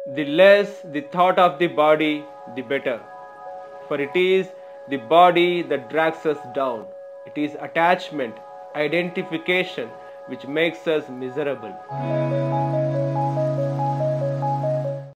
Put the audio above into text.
The less the thought of the body, the better. For it is the body that drags us down. It is attachment, identification, which makes us miserable.